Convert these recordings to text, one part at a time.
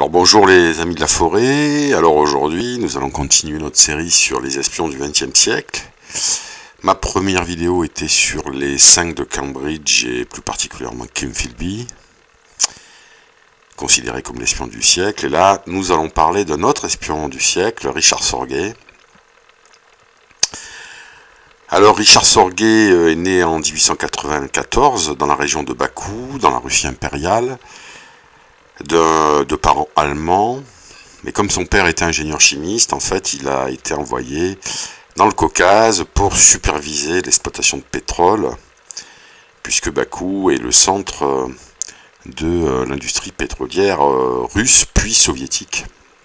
Alors bonjour les amis de la forêt, alors aujourd'hui nous allons continuer notre série sur les espions du XXe siècle. Ma première vidéo était sur les 5 de Cambridge et plus particulièrement Kim Philby, considéré comme l'espion du siècle. Et là nous allons parler d'un autre espion du siècle, Richard Sorguet. Alors Richard Sorguet est né en 1894 dans la région de Bakou, dans la Russie impériale, de parents allemands, mais comme son père était ingénieur chimiste, en fait, il a été envoyé dans le Caucase pour superviser l'exploitation de pétrole, puisque Bakou est le centre de l'industrie pétrolière russe puis soviétique.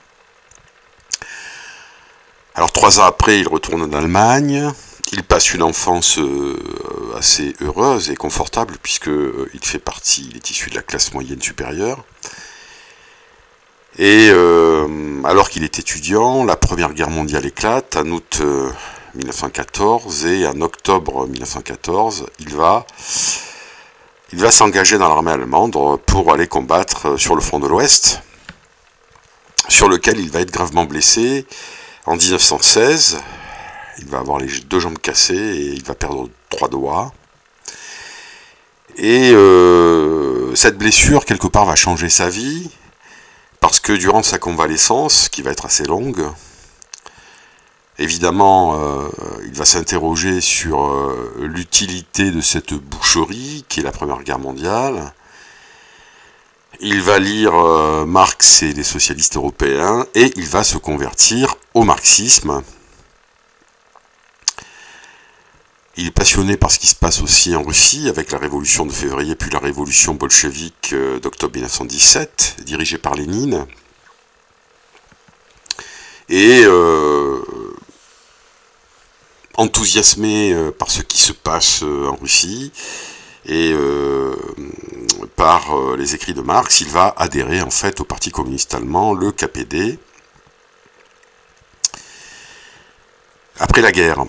Alors 3 ans après, il retourne en Allemagne. Il passe une enfance assez heureuse et confortable, puisque il est issu de la classe moyenne supérieure. Et alors qu'il est étudiant, la Première Guerre mondiale éclate en août 1914, et en octobre 1914, il va s'engager dans l'armée allemande pour aller combattre sur le front de l'Ouest, sur lequel il va être gravement blessé en 1916. Il va avoir les 2 jambes cassées et il va perdre 3 doigts. Et cette blessure, quelque part, va changer sa vie, parce que durant sa convalescence, qui va être assez longue, évidemment, il va s'interroger sur l'utilité de cette boucherie, qui est la Première Guerre mondiale. Il va lire Marx et les socialistes européens, et il va se convertir au marxisme. Il est passionné par ce qui se passe aussi en Russie, avec la révolution de février, puis la révolution bolchevique d'octobre 1917, dirigée par Lénine. Et enthousiasmé par ce qui se passe en Russie, et par les écrits de Marx, il va adhérer en fait au Parti communiste allemand, le KPD, après la guerre.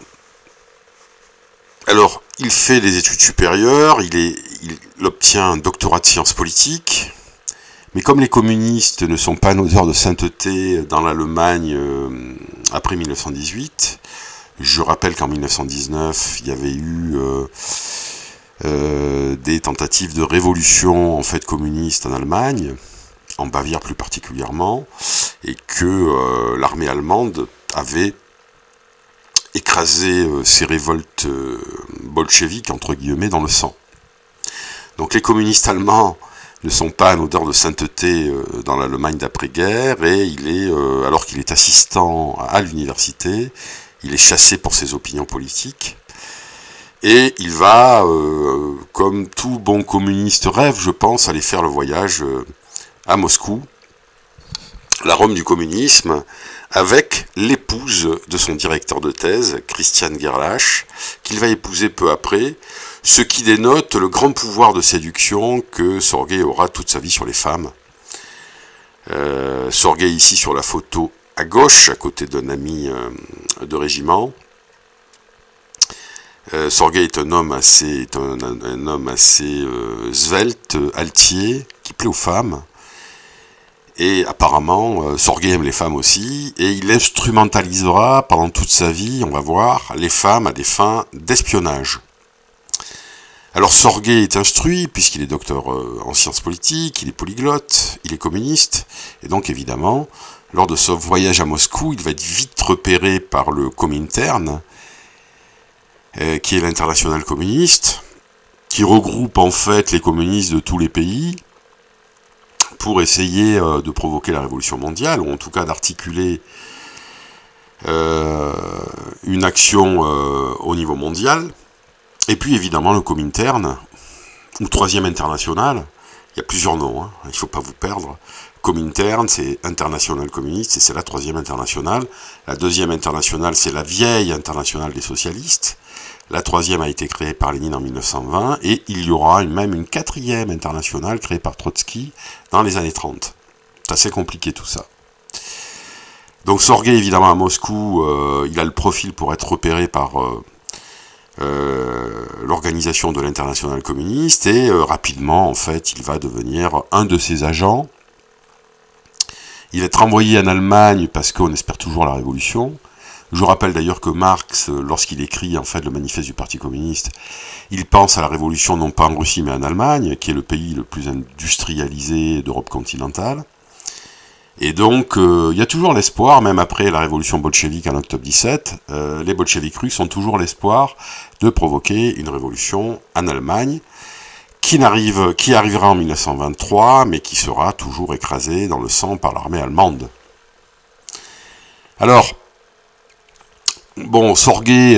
Alors, il fait des études supérieures, il obtient un doctorat de sciences politiques, mais comme les communistes ne sont pas un odeur de sainteté dans l'Allemagne après 1918, je rappelle qu'en 1919, il y avait eu des tentatives de révolution en fait communiste en Allemagne, en Bavière plus particulièrement, et que l'armée allemande avait écraser ces révoltes bolcheviques, entre guillemets, dans le sang. Donc les communistes allemands ne sont pas un odeur de sainteté dans l'Allemagne d'après-guerre, et alors qu'il est assistant à l'université, il est chassé pour ses opinions politiques, et il va, comme tout bon communiste rêve, je pense, aller faire le voyage à Moscou, la Rome du communisme, avec l'épouse de son directeur de thèse, Christiane Gerlach, qu'il va épouser peu après, ce qui dénote le grand pouvoir de séduction que Sorguet aura toute sa vie sur les femmes. Sorguet ici sur la photo à gauche, à côté d'un ami de régiment. Sorguet est un homme assez svelte, altier, qui plaît aux femmes. Et apparemment, Sorguet aime les femmes aussi, et il instrumentalisera pendant toute sa vie, on va voir, les femmes à des fins d'espionnage. Alors Sorguet est instruit, puisqu'il est docteur en sciences politiques, il est polyglotte, il est communiste, et donc évidemment, lors de ce voyage à Moscou, il va être vite repéré par le Comintern, qui est l'internationale communiste, qui regroupe en fait les communistes de tous les pays, pour essayer de provoquer la révolution mondiale, ou en tout cas d'articuler une action au niveau mondial. Et puis évidemment le Comintern, ou Troisième International, il y a plusieurs noms, hein, il ne faut pas vous perdre. Comintern, c'est International communiste, et c'est la Troisième Internationale. La Deuxième Internationale, c'est la vieille Internationale des socialistes. La troisième a été créée par Lénine en 1920, et il y aura même une 4e internationale créée par Trotsky dans les années 30. C'est assez compliqué tout ça. Donc Sorguet, évidemment, à Moscou, il a le profil pour être repéré par l'organisation de l'internationale communiste, et rapidement, en fait, il va devenir un de ses agents, Il va être envoyé en Allemagne parce qu'on espère toujours la révolution. Je rappelle d'ailleurs que Marx, lorsqu'il écrit en fait le manifeste du Parti communiste, il pense à la révolution non pas en Russie mais en Allemagne, qui est le pays le plus industrialisé d'Europe continentale. Et donc, il y a toujours l'espoir, même après la révolution bolchevique en octobre 17, les bolcheviks russes ont toujours l'espoir de provoquer une révolution en Allemagne, qui arrivera en 1923, mais qui sera toujours écrasée dans le sang par l'armée allemande. Alors, bon, Sorguet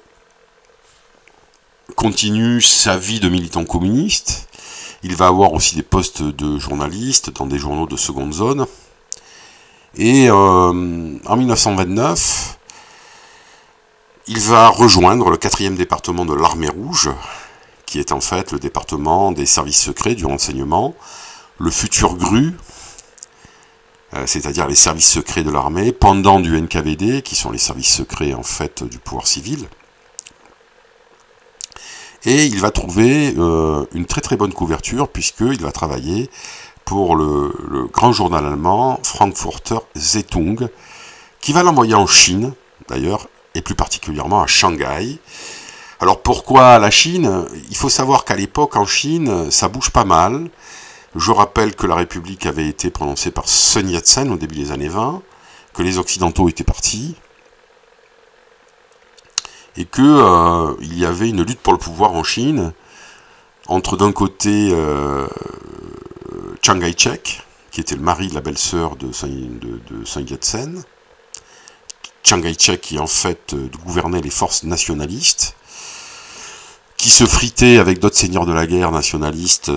continue sa vie de militant communiste. Il va avoir aussi des postes de journaliste dans des journaux de seconde zone. Et en 1929, il va rejoindre le 4e département de l'armée rouge, qui est en fait le département des services secrets du renseignement, le futur GRU, c'est-à-dire les services secrets de l'armée, pendant du NKVD, qui sont les services secrets en fait du pouvoir civil. Et il va trouver une très très bonne couverture, puisqu'il va travailler pour le grand journal allemand Frankfurter Zeitung, qui va l'envoyer en Chine, d'ailleurs, et plus particulièrement à Shanghai. Alors pourquoi la Chine? Il faut savoir qu'à l'époque, en Chine, ça bouge pas mal. Je rappelle que la République avait été prononcée par Sun Yat-sen au début des années 20, que les Occidentaux étaient partis, et que il y avait une lutte pour le pouvoir en Chine, entre d'un côté Chiang Kai-shek, qui était le mari de la belle-sœur de Sun Yat-sen, Chiang Kai-shek qui en fait gouvernait les forces nationalistes, qui se fritait avec d'autres seigneurs de la guerre nationalistes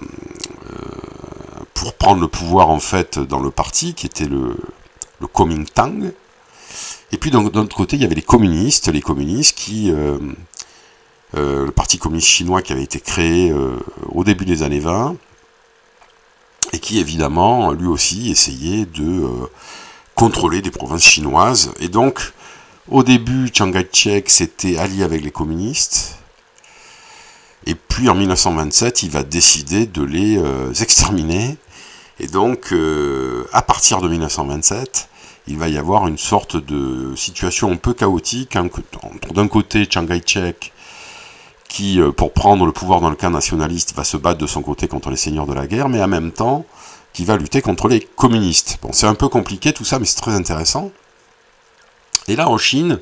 pour prendre le pouvoir en fait dans le parti, qui était le Kuomintang. Et puis d'un autre côté, il y avait les communistes qui... le Parti communiste chinois qui avait été créé au début des années 20, et qui évidemment, lui aussi, essayait de contrôler des provinces chinoises. Et donc, au début, Chiang Kai-shek s'était allié avec les communistes, et puis en 1927, il va décider de les exterminer. Et donc, à partir de 1927, il va y avoir une sorte de situation un peu chaotique, entre d'un côté Chiang Kai-shek, qui, pour prendre le pouvoir dans le camp nationaliste, va se battre de son côté contre les seigneurs de la guerre, mais en même temps, qui va lutter contre les communistes. Bon, c'est un peu compliqué tout ça, mais c'est très intéressant. Et là, en Chine,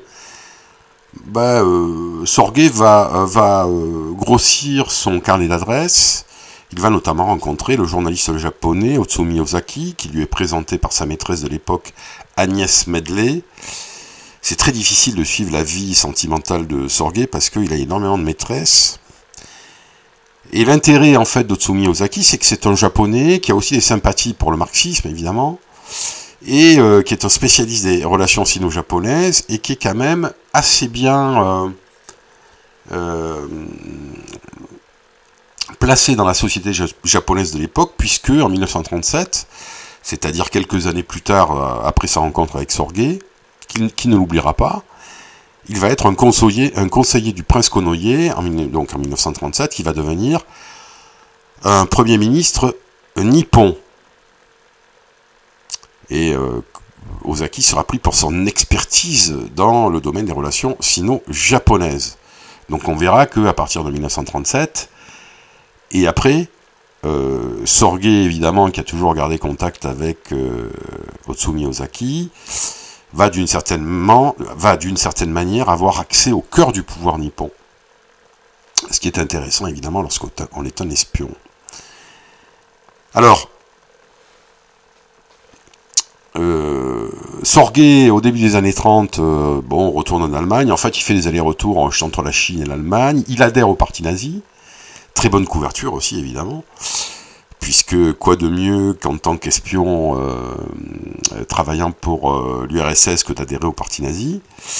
Sorguet va grossir son carnet d'adresses. Il va notamment rencontrer le journaliste japonais Otsumi Ozaki, qui lui est présenté par sa maîtresse de l'époque, Agnès Medley. C'est très difficile de suivre la vie sentimentale de Sorguet parce qu'il a énormément de maîtresses. Et l'intérêt en fait d'Otsumi Ozaki, c'est que c'est un japonais qui a aussi des sympathies pour le marxisme évidemment, et qui est un spécialiste des relations sino-japonaises, et qui est quand même assez bien placé dans la société japonaise de l'époque, puisque en 1937, c'est-à-dire quelques années plus tard, après sa rencontre avec Sorguet, qui ne l'oubliera pas, il va être un conseiller du prince Konoye, donc en 1937, qui va devenir un premier ministre nippon. Et Ozaki sera pris pour son expertise dans le domaine des relations sino-japonaises. Donc on verra qu'à partir de 1937, et après, Sorguet, évidemment, qui a toujours gardé contact avec Otsumi Ozaki, va d'une certaine manière avoir accès au cœur du pouvoir nippon. Ce qui est intéressant, évidemment, lorsqu'on est un espion. Alors, Sorguet, au début des années 30, retourne en Allemagne. En fait, il fait des allers-retours entre la Chine et l'Allemagne. Il adhère au parti nazi. Très bonne couverture aussi, évidemment. Puisque quoi de mieux qu'en tant qu'espion travaillant pour l'URSS que d'adhérer au parti nazi.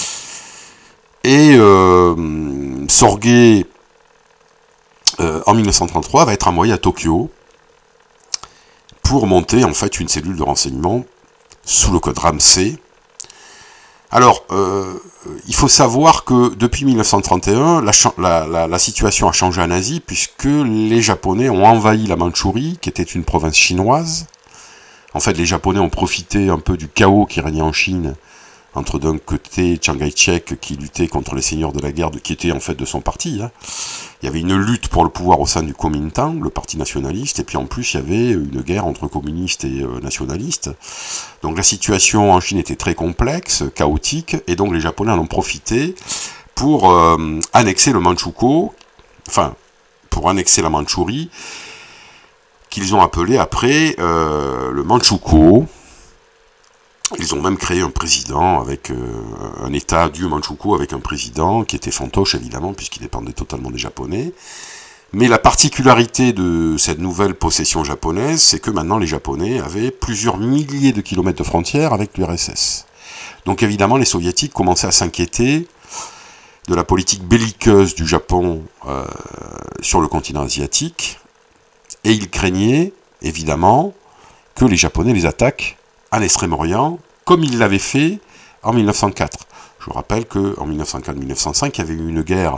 Et Sorguet, en 1933, va être envoyé à Tokyo pour monter en fait une cellule de renseignement sous le code Ramsey. Alors, il faut savoir que depuis 1931, la situation a changé en Asie, puisque les Japonais ont envahi la Mandchourie, qui était une province chinoise, En fait, les Japonais ont profité un peu du chaos qui régnait en Chine, entre d'un côté Chiang Kai-shek qui luttait contre les seigneurs de la guerre, qui étaient en fait de son parti. Hein. Il y avait une lutte pour le pouvoir au sein du Kuomintang, le parti nationaliste, et puis en plus il y avait une guerre entre communistes et nationalistes. Donc la situation en Chine était très complexe, chaotique, et donc les Japonais en ont profité pour annexer le Manchukuo, enfin pour annexer la Mandchourie, qu'ils ont appelé après le Manchukuo. Ils ont même créé un président avec un état du Manchukuo avec un président qui était fantoche évidemment puisqu'il dépendait totalement des Japonais. Mais la particularité de cette nouvelle possession japonaise, c'est que maintenant les Japonais avaient plusieurs milliers de kilomètres de frontières avec l'URSS. Donc évidemment les Soviétiques commençaient à s'inquiéter de la politique belliqueuse du Japon sur le continent asiatique, et ils craignaient évidemment que les Japonais les attaquent à l'Extrême-Orient, comme ils l'avaient fait en 1904. Je vous rappelle qu'en 1904-1905, il y avait eu une guerre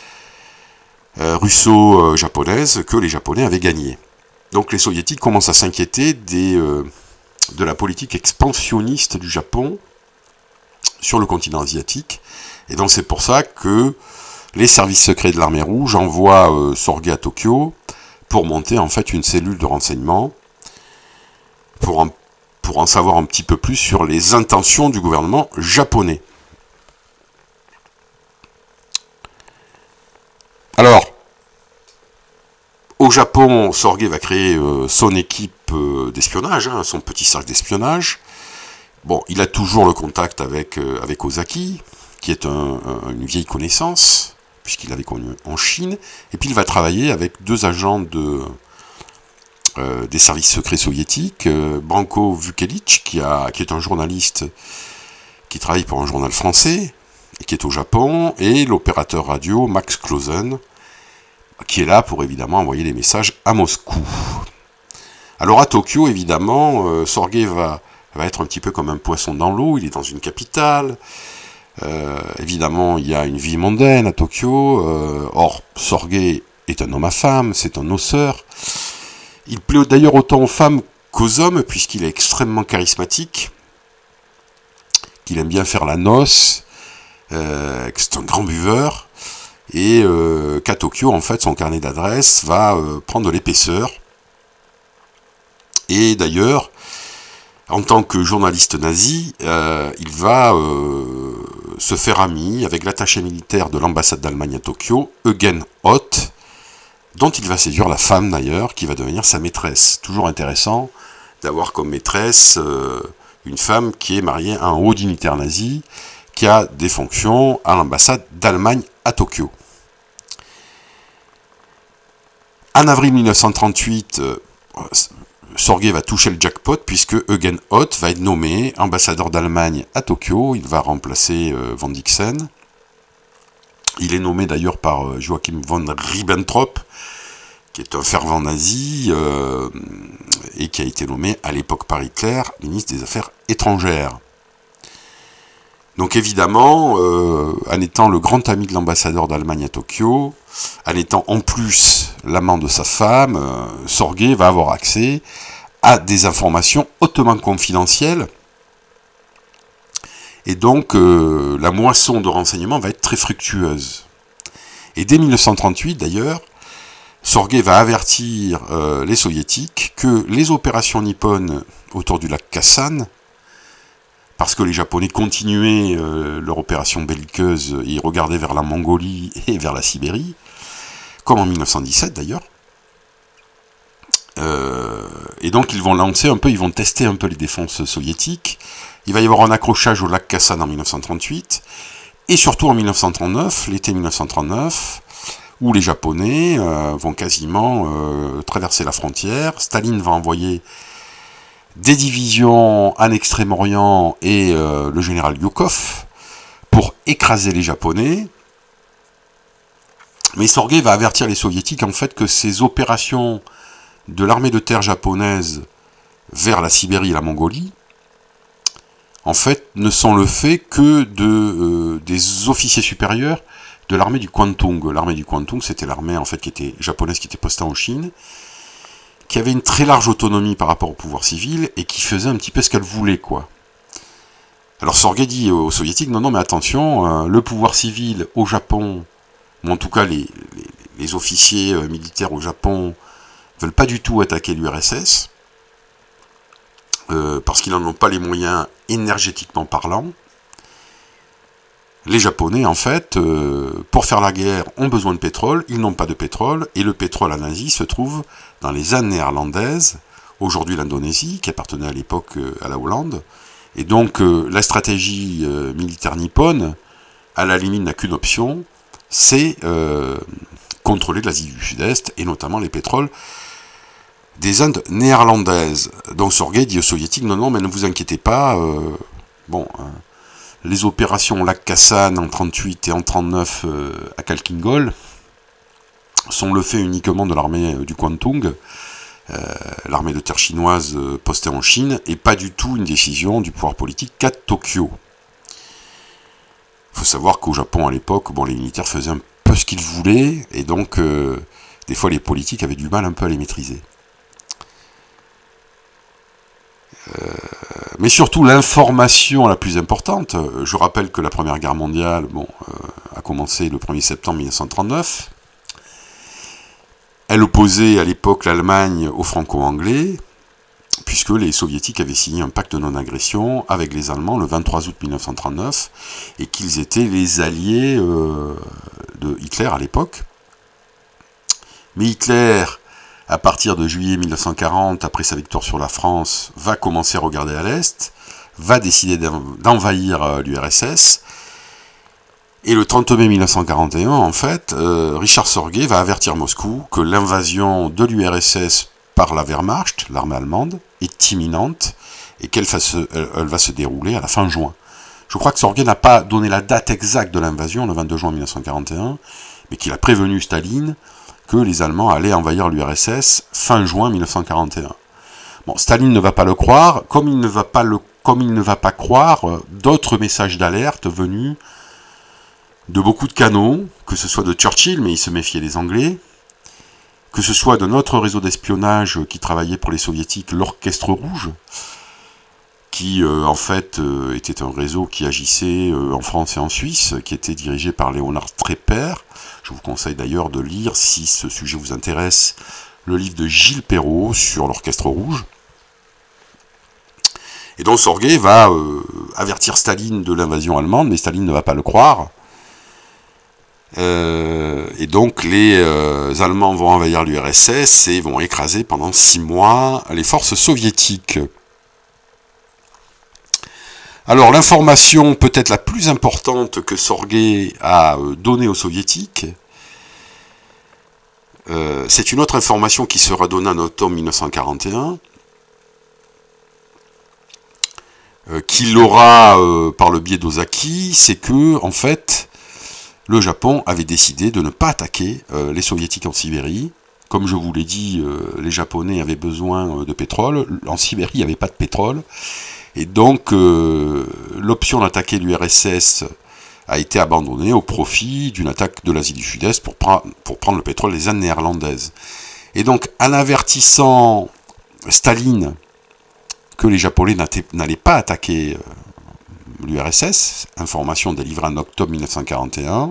russo-japonaise que les Japonais avaient gagnée. Donc les Soviétiques commencent à s'inquiéter de la politique expansionniste du Japon sur le continent asiatique. Et donc c'est pour ça que les services secrets de l'armée rouge envoient Sorge à Tokyo pour monter en fait une cellule de renseignement pour en savoir un petit peu plus sur les intentions du gouvernement japonais. Alors, au Japon, Sorge va créer son équipe d'espionnage, hein, son petit cercle d'espionnage. Bon, il a toujours le contact avec Ozaki, qui est une vieille connaissance, puisqu'il l'avait connu en Chine. Et puis il va travailler avec deux agents des services secrets soviétiques, Branko Vukelic, qui est un journaliste qui travaille pour un journal français, et qui est au Japon, et l'opérateur radio Max Clausen, qui est là pour évidemment envoyer des messages à Moscou. Alors à Tokyo, évidemment, Sorge va être un petit peu comme un poisson dans l'eau, il est dans une capitale, évidemment il y a une vie mondaine à Tokyo, or Sorge est un homme à femme, c'est un osseur. Il plaît d'ailleurs autant aux femmes qu'aux hommes, puisqu'il est extrêmement charismatique, qu'il aime bien faire la noce, que c'est un grand buveur, et qu'à Tokyo, en fait, son carnet d'adresses va prendre de l'épaisseur. Et d'ailleurs, en tant que journaliste nazi, il va se faire ami avec l'attaché militaire de l'ambassade d'Allemagne à Tokyo, Eugen Hoth, dont il va séduire la femme d'ailleurs, qui va devenir sa maîtresse. Toujours intéressant d'avoir comme maîtresse une femme qui est mariée à un haut dignitaire nazi, qui a des fonctions à l'ambassade d'Allemagne à Tokyo. En avril 1938, Sorge va toucher le jackpot, puisque Eugen Hoth va être nommé ambassadeur d'Allemagne à Tokyo. Il va remplacer von Dixen. Il est nommé d'ailleurs par Joachim von Ribbentrop, qui est un fervent nazi, et qui a été nommé à l'époque par Hitler ministre des Affaires étrangères. Donc évidemment, en étant le grand ami de l'ambassadeur d'Allemagne à Tokyo, en étant en plus l'amant de sa femme, Sorge va avoir accès à des informations hautement confidentielles. Et donc, la moisson de renseignements va être très fructueuse. Et dès 1938, d'ailleurs, Sorge va avertir les Soviétiques que les opérations nippones autour du lac Khasan, parce que les Japonais continuaient leur opération belliqueuse, ils regardaient vers la Mongolie et vers la Sibérie, comme en 1917 d'ailleurs. Et donc ils vont tester un peu les défenses soviétiques. Il va y avoir un accrochage au lac Khasan en 1938, et surtout en 1939, l'été 1939, où les Japonais vont quasiment traverser la frontière. Staline va envoyer des divisions en Extrême-Orient et le général Yukov pour écraser les Japonais. Mais Sorge va avertir les Soviétiques en fait que ces opérations de l'armée de terre japonaise vers la Sibérie et la Mongolie, en fait, ne sont le fait que des officiers supérieurs de l'armée du Kwantung. L'armée du Kwantung, c'était l'armée en fait japonaise qui était postée en Chine, qui avait une très large autonomie par rapport au pouvoir civil et qui faisait un petit peu ce qu'elle voulait, quoi. Alors Sorge dit aux soviétiques, non, mais attention, le pouvoir civil au Japon, ou en tout cas les officiers militaires au Japon, veulent pas du tout attaquer l'URSS, parce qu'ils n'en ont pas les moyens énergétiquement parlant. Les Japonais, en fait, pour faire la guerre, ont besoin de pétrole, ils n'ont pas de pétrole, et le pétrole en Asie se trouve dans les Andes néerlandaises, aujourd'hui l'Indonésie, qui appartenait à l'époque à la Hollande, et donc la stratégie militaire nippone, à la limite, n'a qu'une option, c'est contrôler l'Asie du Sud-Est, et notamment les pétroles des Indes néerlandaises. Donc Sorge dit aux soviétiques, non, mais ne vous inquiétez pas, les opérations Lac Khasan en 38 et en 39 à Khalkhin-Gol sont le fait uniquement de l'armée du Kwantung, l'armée de terre chinoise postée en Chine, et pas du tout une décision du pouvoir politique qu'à Tokyo. Il faut savoir qu'au Japon à l'époque, les militaires faisaient un peu ce qu'ils voulaient, et donc des fois les politiques avaient du mal un peu à les maîtriser. Mais surtout l'information la plus importante, je rappelle que la Première Guerre mondiale a commencé le 1er septembre 1939, elle opposait à l'époque l'Allemagne aux Franco-Anglais, puisque les Soviétiques avaient signé un pacte de non-agression avec les Allemands le 23 août 1939, et qu'ils étaient les alliés de Hitler à l'époque. Mais Hitler, à partir de juillet 1940, après sa victoire sur la France, va commencer à regarder à l'Est, va décider d'envahir l'URSS, et le 30 mai 1941, en fait, Richard Sorge va avertir Moscou que l'invasion de l'URSS par la Wehrmacht, l'armée allemande, est imminente, et qu'elle va se dérouler à la fin juin. Je crois que Sorge n'a pas donné la date exacte de l'invasion, le 22 juin 1941, mais qu'il a prévenu Staline que les Allemands allaient envahir l'URSS fin juin 1941. Staline ne va pas le croire, comme il ne va pas croire d'autres messages d'alerte venus de beaucoup de canaux, que ce soit de Churchill, mais il se méfiait des Anglais, que ce soit de notre réseau d'espionnage qui travaillait pour les Soviétiques, l'Orchestre Rouge, qui en fait était un réseau qui agissait en France et en Suisse, qui était dirigé par Léonard Trepper. Je vous conseille d'ailleurs de lire, si ce sujet vous intéresse, le livre de Gilles Perrault sur l'Orchestre Rouge. Et donc Sorge va avertir Staline de l'invasion allemande, mais Staline ne va pas le croire. Et donc les Allemands vont envahir l'URSS et vont écraser pendant 6 mois les forces soviétiques. Alors l'information peut-être la plus importante que Sorge a donnée aux soviétiques, c'est une autre information qui sera donnée en octobre 1941, qu'il aura par le biais d'Ozaki, c'est que en fait le Japon avait décidé de ne pas attaquer les soviétiques en Sibérie. Comme je vous l'ai dit, les Japonais avaient besoin de pétrole, en Sibérie il n'y avait pas de pétrole. Et donc, l'option d'attaquer l'URSS a été abandonnée au profit d'une attaque de l'Asie du Sud-Est pour prendre le pétrole des Indes néerlandaises. Et donc, en avertissant Staline que les Japonais n'allaient pas attaquer l'URSS, information délivrée en octobre 1941,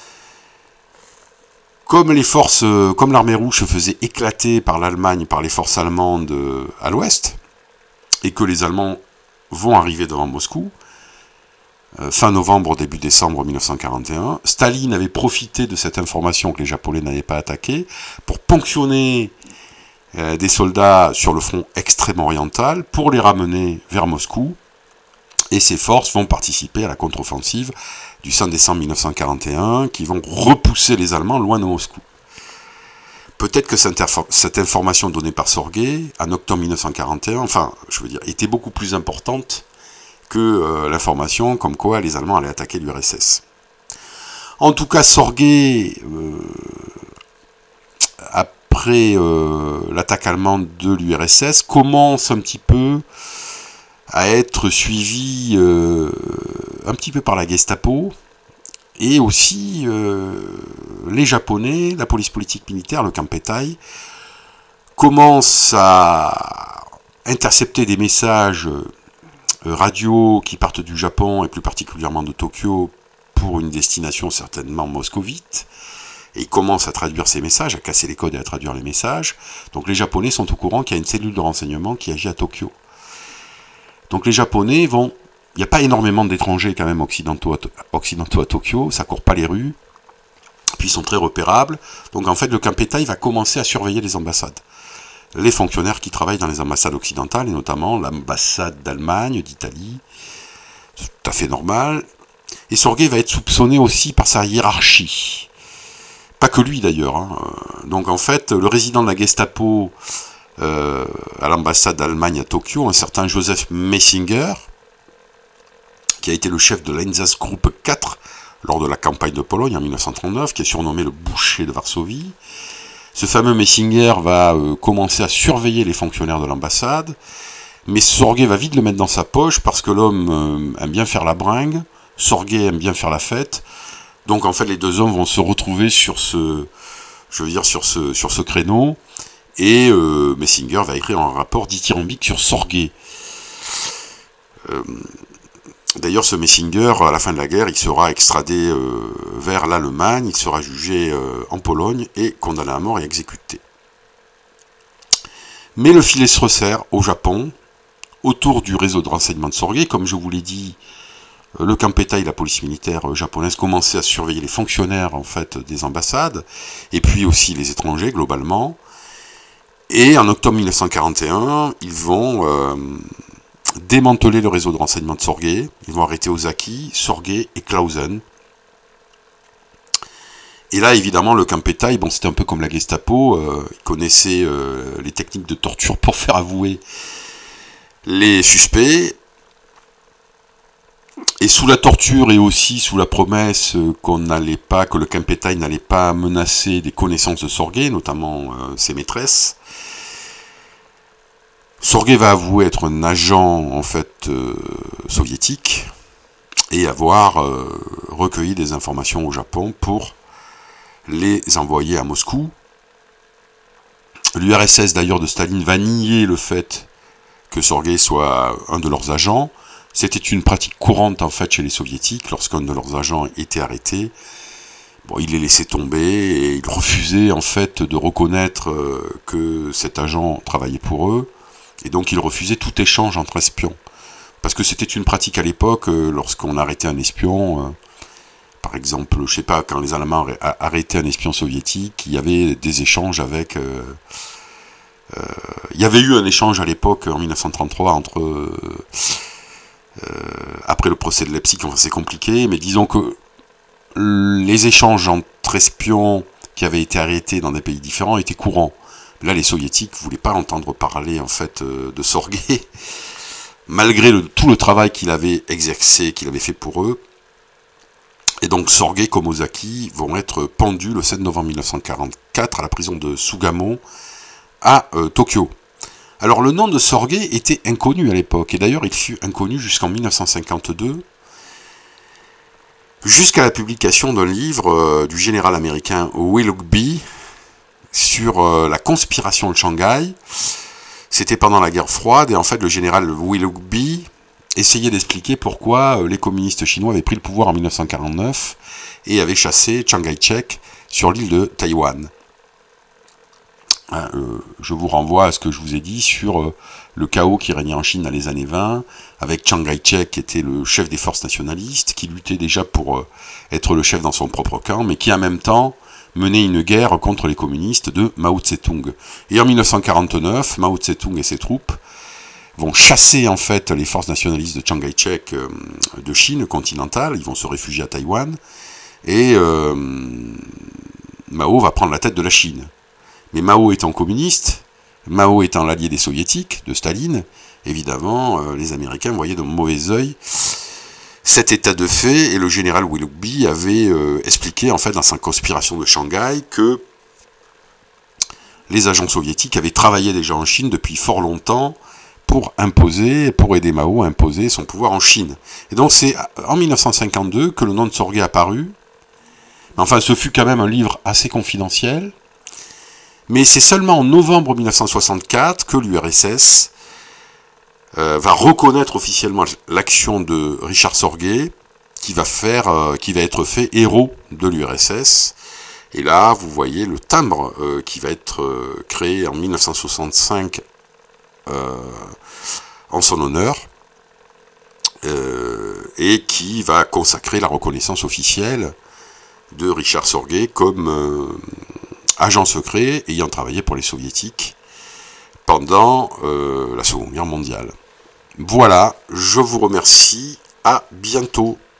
comme l'armée rouge se faisait éclater par l'Allemagne, par les forces allemandes à l'ouest, et que les Allemands vont arriver devant Moscou, fin novembre, début décembre 1941. Staline avait profité de cette information que les Japonais n'avaient pas attaqué pour ponctionner des soldats sur le front extrême oriental pour les ramener vers Moscou, et ces forces vont participer à la contre-offensive du 5 décembre 1941 qui vont repousser les Allemands loin de Moscou. Peut-être que cette information donnée par Sorge en octobre 1941, était beaucoup plus importante que l'information comme quoi les Allemands allaient attaquer l'URSS. En tout cas, Sorge, après l'attaque allemande de l'URSS, commence un petit peu à être suivi un petit peu par la Gestapo, et aussi les Japonais, la police politique militaire, le Kempeitai, commence à intercepter des messages radio qui partent du Japon et plus particulièrement de Tokyo pour une destination certainement moscovite. Et il commence à traduire ces messages, à casser les codes et à traduire les messages. Donc les Japonais sont au courant qu'il y a une cellule de renseignement qui agit à Tokyo. Donc les Japonais vont... Il n'y a pas énormément d'étrangers quand même occidentaux à Tokyo, ça court pas les rues, puis ils sont très repérables. Donc en fait le Kampetai va commencer à surveiller les ambassades. Les fonctionnaires qui travaillent dans les ambassades occidentales, et notamment l'ambassade d'Allemagne, d'Italie, c'est tout à fait normal. Et Sorge va être soupçonné aussi par sa hiérarchie. Pas que lui d'ailleurs. Hein. Donc en fait, le résident de la Gestapo à l'ambassade d'Allemagne à Tokyo, un certain Joseph Messinger, qui a été le chef de l'Einsatzgruppe 4 lors de la campagne de Pologne en 1939, qui est surnommé le boucher de Varsovie. Ce fameux Messinger va commencer à surveiller les fonctionnaires de l'ambassade, mais Sorge va vite le mettre dans sa poche parce que l'homme aime bien faire la bringue, Sorge aime bien faire la fête. Donc en fait les deux hommes vont se retrouver sur ce créneau, et Messinger va écrire un rapport dithyrambique sur Sorge. D'ailleurs ce Messinger, à la fin de la guerre, il sera extradé vers l'Allemagne, il sera jugé en Pologne et condamné à mort et exécuté. Mais le filet se resserre au Japon, autour du réseau de renseignement de Sorge. Comme je vous l'ai dit, le Kampetai, la police militaire japonaise, commençait à surveiller les fonctionnaires en fait des ambassades, et puis aussi les étrangers globalement. Et en octobre 1941, ils vont démanteler le réseau de renseignement de Sorge. Ils vont arrêter Ozaki, Sorge et Clausen. Et là, évidemment, le Kampetai, bon, c'était un peu comme la Gestapo, ils connaissaient les techniques de torture pour faire avouer les suspects. Et sous la torture et aussi sous la promesse que le Kampetai n'allait pas menacer des connaissances de Sorge, notamment ses maîtresses, Sorge va avouer être un agent en fait soviétique et avoir recueilli des informations au Japon pour les envoyer à Moscou. L'URSS d'ailleurs de Staline va nier le fait que Sorge soit un de leurs agents. C'était une pratique courante en fait chez les soviétiques. Lorsqu'un de leurs agents était arrêté, bon, il les laissait tomber et il refusait en fait de reconnaître que cet agent travaillait pour eux. Et donc il refusait tout échange entre espions. Parce que c'était une pratique à l'époque, lorsqu'on arrêtait un espion, par exemple, je sais pas, quand les Allemands arrêtaient un espion soviétique, il y avait des échanges avec... il y avait eu un échange à l'époque, en 1933, entre... après le procès de Leipzig, enfin c'est compliqué, mais disons que les échanges entre espions qui avaient été arrêtés dans des pays différents étaient courants. Là, les soviétiques ne voulaient pas entendre parler en fait de Sorge, malgré tout le travail qu'il avait exercé, qu'il avait fait pour eux. Et donc Sorge comme Ozaki vont être pendus le 7 novembre 1944 à la prison de Sugamo à Tokyo. Alors le nom de Sorge était inconnu à l'époque, et d'ailleurs il fut inconnu jusqu'en 1952, jusqu'à la publication d'un livre du général américain Willoughby sur la conspiration de Shanghai. C'était pendant la guerre froide, et en fait le général Willoughby essayait d'expliquer pourquoi les communistes chinois avaient pris le pouvoir en 1949 et avaient chassé Chiang Kai-shek sur l'île de Taïwan. Je vous renvoie à ce que je vous ai dit sur le chaos qui régnait en Chine dans les années 20, avec Chiang Kai-shek qui était le chef des forces nationalistes, qui luttait déjà pour être le chef dans son propre camp, mais qui en même temps menait une guerre contre les communistes de Mao Tse-tung. Et en 1949, Mao Tse-tung et ses troupes vont chasser en fait les forces nationalistes de Chiang Kai-shek de Chine continentale, ils vont se réfugier à Taïwan, et Mao va prendre la tête de la Chine. Mais Mao étant communiste, Mao étant l'allié des soviétiques, de Staline, évidemment, les Américains voyaient de mauvais œil cet état de fait, et le général Willoughby avait expliqué, en fait, dans sa conspiration de Shanghai, que les agents soviétiques avaient travaillé déjà en Chine depuis fort longtemps pour aider Mao à imposer son pouvoir en Chine. Et donc c'est en 1952 que le nom de Sorge est apparu. Enfin, ce fut quand même un livre assez confidentiel, Mais c'est seulement en novembre 1964 que l'URSS va reconnaître officiellement l'action de Richard Sorguet, qui va être fait héros de l'URSS. Et là, vous voyez le timbre qui va être créé en 1965 en son honneur, et qui va consacrer la reconnaissance officielle de Richard Sorguet comme agent secret ayant travaillé pour les soviétiques pendant la Seconde Guerre mondiale. Voilà, je vous remercie, à bientôt.